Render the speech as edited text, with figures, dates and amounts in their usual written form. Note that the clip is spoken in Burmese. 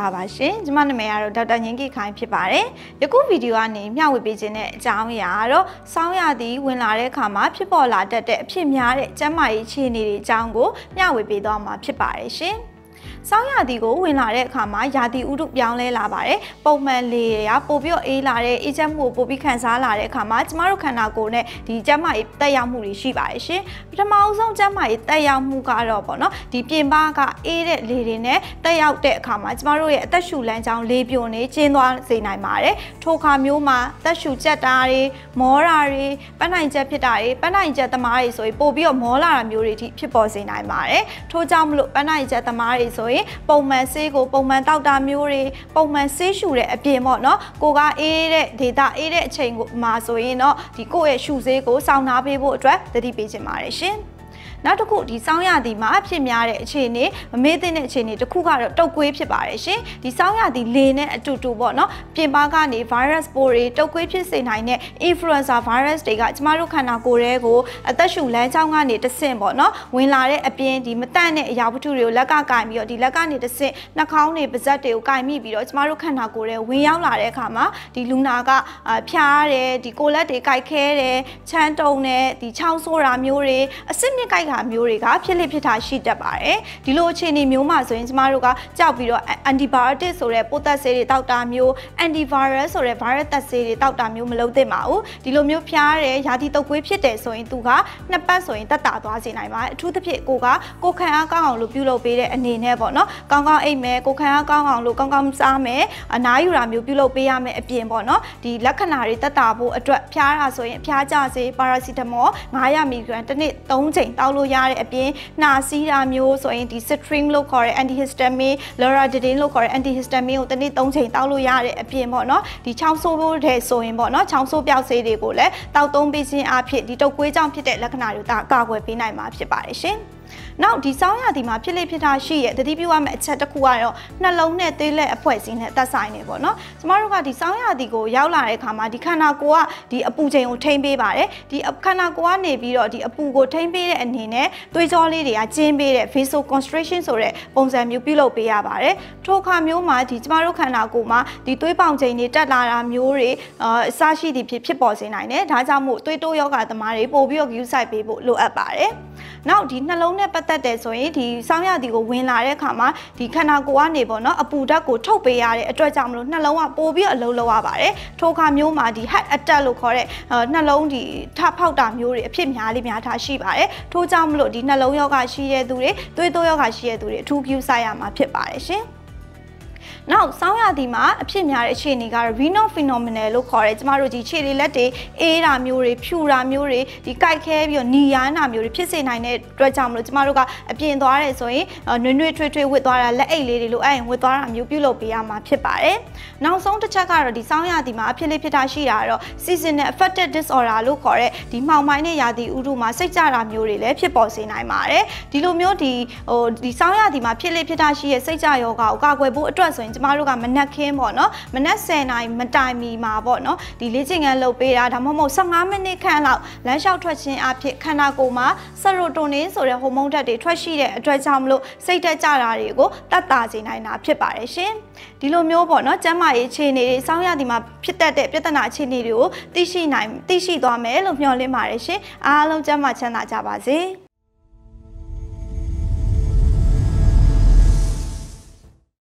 လာပါရှင်ကျမနာမည်ကတော့ဒေါက်တာညင်ကိခိုင်ဖြစ်ပါတယ်ယခုဗီဒီယိုကနေမျှဝေပေးခြင်းတဲ့အကြောင်းအရာကတော့ဆောင်းရာသီဝင်လာတဲ့အခါမှာဖြစ်ပေါ်လာတတ်တဲ့အဖြစ်များတဲ့ကျန်းမာရေးအခြေအနေတွေအကြောင်းကိုမျှဝေပေးသွားမှာဖြစ်ပါတယ်ရှင်ဆောင်းရာသီကိုဝင်လာတဲ့အခါမှာရာသီဥတုပြောင်းလဲလာပါတယ်ပုံမှန်လေရပိုပြီးအေးလာတဲ့အေးချမ်းမှုကိုပိုပြီးခံစားလာတဲ့အခါမှာကျမတို့ခန္ဓာကိုယ်နဲ့ဒီကျန်းမာရေးတက်ရောက်မှုတွေရှိပါတယ်ရှင်ပထမအဆုံးကျန်းမာရေးတက်ရောက်မှုကတော့ပေါ့နော်ဒီပြင်ပကအေးတဲ့လေတွေနဲ့တက်ရောက်တဲ့အခါမှာကျမတို့ရဲ့အသက်ရှူလမ်းကြောင်းလေပြိုနေကျဉ်းသွားစေနိုင်ပါတယ်ထိုခါမျိုးမှာအသက်ရှူကျက်တာတွေမောတာတွေပန်းနိုင်ချက်ဖြစ်တာတွေပန်းနိုင်ချက်သမားတွေဆိုရင်ပိုပြီးမောလာတာမျိုးတွေဖြစ်ပေါ်စေနိုင်ပါတယ်ထို့ကြောင့်မလို့ပန်းနိုင်ချက်သမားတွေဆိုရင်ပုံမှန်ဆေးကိုပုံမှန်တောက်တာမျိုးတွေပုံမှန်ဆေးရှူတဲ့အပြင်ပေါ့နော်ကိုကအေးတဲ့ဒေတာအေးတဲ့အချိန်မှာဆိုရင်တော့ဒီကိုယ့်ရဲ့ရှူဆေးကိုစောင့်နှားပေးဖို့အတွက်သတိပေးချင်ပါတယ်ရှင်နောက်တစ်ခုဒီဆောင်းရာသီမှာဖြစ်များတဲ့အခြေအနေမမေ့တဲ့အခြေအနေတစ်ခုကတော့တုပ်ကွေးဖြစ်ပါတယ်ရှင်ဒီဆောင်းရာသီလေနဲ့အတူတူပေါ့နော်ပြင်ပကနေ virus ပိုးတွေတုပ်ကွေးဖြစ်စေနိုင်တဲ့ influenza virus တွေကကျမတို့ခန္ဓာကိုယ်ထဲကိုအသက်ရှူလမ်းကြောင်းကနေတဆင့်ပေါ့နော်ဝင်လာတဲ့အပြင်ဒီမတန့်တဲ့အရာဝတ္ထုတွေကိုလက်ကကင်ပြီးတော့ဒီလက်ကနေတဆင့်နှာခေါင်းတွေပါးစပ်တွေကိုကင်မိပြီးတော့ကျမတို့ခန္ဓာကိုယ်ထဲဝင်ရောက်လာတဲ့အခါမှာဒီလူနာကဖျားတယ်ဒီကိုလက်တွေကိုက်ခဲတယ်ချမ်းတုံတယ်ဒီချောင်းဆိုးတာမျိုးတွေအစစ်မြစ်ကိုက်မျိုးတွေကဖြစ်လိဖြစ်တာရှိတတ်ပါတယ်ဒီလိုအခြေအနေမျိုးမှာဆိုရင်ကျမတို့ကကြောက်ပြီးတော့ antibiotic ဆိုတဲ့ပိုးသက်ဆေးတွေတောက်တာမျိုး antivirus ဆိုတဲ့ virus သက်ဆေးတွေတောက်တာမျိုးမလုပ်သင့်ပါဘူးဒီလိုမျိုးဖျားတယ်ရာသီတုပ်ကွေးဖြစ်တယ်ဆိုရင်သူကနှစ်ပတ်ဆိုရင်တက်တာသွားစေနိုင်ပါတယ်အထူးသဖြင့်ကိုခံအားကောင်းအောင်လို့ပြုလုပ်ပေးတဲ့အနေနဲ့ပေါ့နော်ကောင်းကောင်းအိပ်မယ်ကိုခံအားကောင်းအောင်လို့ကောင်းကောင်းစားမယ်အနားယူတာမျိုးပြုလုပ်ပေးရမယ်အပြင်ပေါ့နော်ဒီလက္ခဏာတွေတက်တာဖို့အတွက်ဖျားတာဆိုရင်ဖျားကြစေပါရာစီတမော900 mg တစ်နေ့3ချိန်တောက်လို့ရတဲ့အပြင်နှာစီးတာမျိုးဆိုရင်ဒီ Citrin လို့ခေါ်တဲ့ antihistamine Loratadine လို့ခေါ်တဲ့ antihistamine ကိုတစ်နေ့3ချိန်တောက်လို့ရတဲ့အပြင်ပေါ့နော်ဒီချောင်းဆိုးဖို့တဲ့ဆိုရင်ပေါ့နော်ချောင်းဆိုးပြောက်ဆေးတွေကိုလည်းတောက်သုံးပေးခြင်းအဖြစ်ဒီတုပ်ကွေးကြောင့်ဖြစ်တဲ့လက္ခဏာတွေကာကွယ်ပေးနိုင်မှာဖြစ်ပါတယ်ရှင်နောက်ဒီဆောင်းရာသီမှာဖြစ်လေဖြစ်တာရှိရဲ့တတိပြုရမယ့်အချက်တစ်ခုကတော့နှလုံးနဲ့သွေးလက်အဖွဲ့အစည်းနဲ့သက်ဆိုင်နေပေါ့နော်ကျမတို့ကဒီဆောင်းရာသီကိုရောက်လာတဲ့အခါမှာဒီခန္ဓာကိုယ်ကဒီအပူချိန်ကိုထိန်းပေးပါတယ်ဒီခန္ဓာကိုယ်ကနေပြီးတော့ဒီအပူကိုထိန်းပေးတဲ့အနေနဲ့သွေးကြောလေးတွေကကျင်းပေးတဲ့ vasoconstriction ဆိုတဲ့ပုံစံမျိုးပြုလုပ်ပေးရပါတယ်ထိုအခါမျိုးမှာဒီကျမတို့ခန္ဓာကိုယ်မှာဒီသွေးပေါင်ချိန်တွေတက်လာတာမျိုးတွေအစရှိသည့်ဖြစ်ပေါ်စေနိုင်တယ်ဒါကြောင့်မို့သွေးတိုးယောဂသမားတွေပို့ပြီးတော့ use ဆိုင်ပေးဖို့လိုအပ်ပါတယ်နောက်ဒီနှလုံးနဲ့ပတ်သက်တဲ့ဆိုရင်ဒီဆောင်းရာသီကိုဝင်လာတဲ့အခါမှာဒီခန္ဓာကိုယ်ကနေပေါ့နော်အပူဓာတ်ကိုထုတ်ပေးရတဲ့အတွက်ကြောင့်မလို့နှလုံးကပိုပြီးအလုံးလောက်ရပါတယ်ထိုအခါမျိုးမှာဒီ heart attack လို့ခေါ်တဲ့နှလုံးဒီထဖောက်တာမျိုးတွေအဖြစ်များလေးများထားရှိပါတယ်ထို့ကြောင့်မလို့ဒီနှလုံးယောဂရှိတဲ့သူတွေသွေးတိုးယောဂရှိတဲ့သူတွေအထူးပြုဆိုင်ရမှာဖြစ်ပါတယ်ရှင်နောက်ဆောင်းရာသီမှာအဖြစ်များတဲ့အခြေအနေကတော့ renal phenomenon လို့ခေါ်တယ်ကျမတို့ဒီခြေတွေလက်တွေအေးတာမျိုးတွေဖြူတာမျိုးတွေဒီကိုက်ခဲပြီးတော့နီယာနာမျိုးတွေဖြစ်စေနိုင်တဲ့အတွက်ကြောင့်မလို့ကျမတို့ကအပြင်သွားတယ်ဆိုရင်နွေ့နွေ့ထွေးထွေးဝတ်သွားတာလက်အိတ်လေးတွေလိုအဲ့ရင်ဝတ်သွားတာမျိုးပြုလုပ်ပေးရမှာဖြစ်ပါတယ်နောက်ဆုံးတစ်ချက်ကတော့ဒီဆောင်းရာသီမှာအဖြစ်လေးဖြစ်တာရှိတာကတော့ seasonal affective disorder လို့ခေါ်တဲ့ဒီမှောင်ပိုင်းတဲ့ရာသီဥတုမှာစိတ်ကြတာမျိုးတွေလည်းဖြစ်ပေါ်စေနိုင်ပါတယ်ဒီလိုမျိုးဒီဆောင်းရာသီမှာဖြစ်လေးဖြစ်တာရှိရဲ့စိတ်ကြယောဂကိုကာကွယ်ဖို့အတွက်ဆိုရင်ကျမတို့ကမနက်ခင်းပေါ့နော်မနက်10နာရီမတိုင်မီမှာပေါ့နော်ဒီလေ့ကျင့်ခန်းလုပ်ပေးတာဒါမှမဟုတ်15မိနစ်ခန့်လောက်လမ်းလျှောက်ထွက်ခြင်းအဖြစ်ခန္ဓာကိုယ်မှာဆရိုတိုနင်ဆိုတဲ့ဟော်မုန်းဓာတ်တွေထွက်ရှိတဲ့အတွက်ကြောင့်မလို့စိတ်တက်ကြတာတွေကိုတက်တာစေနိုင်တာဖြစ်ပါတယ်ရှင်ဒီလိုမျိုးပေါ့နော်ကျန်းမာရေးအခြေအနေတွေဆောင်းရာသီမှာဖြစ်တတ်တဲ့ပြဿနာအခြေအနေတွေကိုသိရှိသွားမယ်လို့မျှော်လင့်ပါတယ်ရှင်အားလုံးကျန်းမာချမ်းသာကြပါစေ